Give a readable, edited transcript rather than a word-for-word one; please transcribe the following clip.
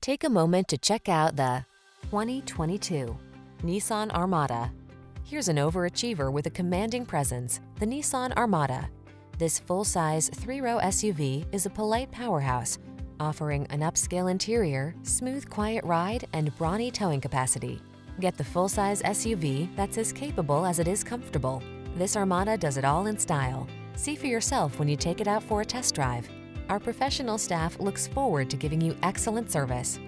Take a moment to check out the 2022 Nissan Armada. Here's an overachiever with a commanding presence, the Nissan Armada. This full-size three-row SUV is a polite powerhouse, offering an upscale interior, smooth, quiet ride, and brawny towing capacity. Get the full-size SUV that's as capable as it is comfortable. This Armada does it all in style. See for yourself when you take it out for a test drive. Our professional staff looks forward to giving you excellent service.